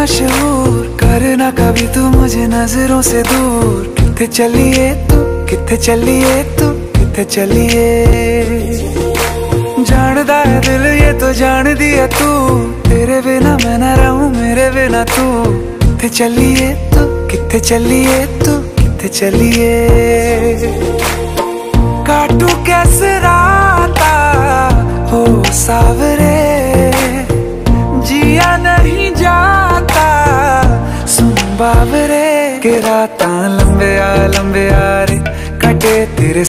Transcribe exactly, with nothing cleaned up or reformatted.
मशहूर, करना कभी तू मुझे नजरों से दूर। किथे चलिए तू, किथे चलिए तू, किथे चलिए। जानदा है दिल ये तो जान दिया तू, तेरे बिना मैं ना रहूं मेरे बिना तू। किथे चलिए तू, किथे चलिए तू, किथे चलिए। काटू कैसे राता हो सावरे, जिया नहीं जाता सुन बाबरे। के राता लंबे आ लंबे आ रे, कटे तेरे